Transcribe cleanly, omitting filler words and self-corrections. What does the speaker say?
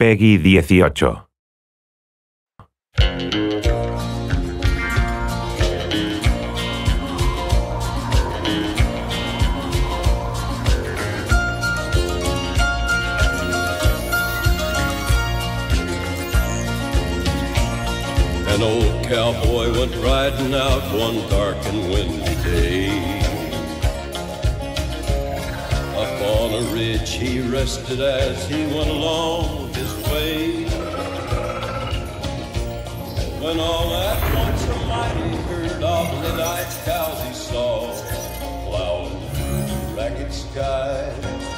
Peggy 18. An old cowboy went riding out one dark and windy day. Up on a ridge he rested as he went along his way. When all at once a mighty herd of red-eyed cows he saw plowing through the ragged skies.